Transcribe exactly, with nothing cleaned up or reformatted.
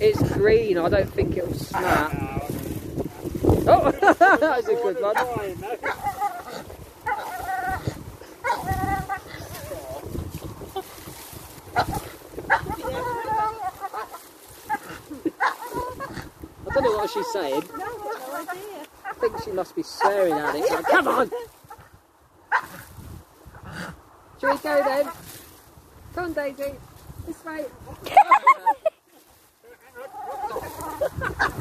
It's green, I don't think it'll snap. Oh, that was a good one. I don't know what she's saying. No, no idea. I think she must be swearing at it. Like, come on! Shall we go then? Come on, Daisy. This way.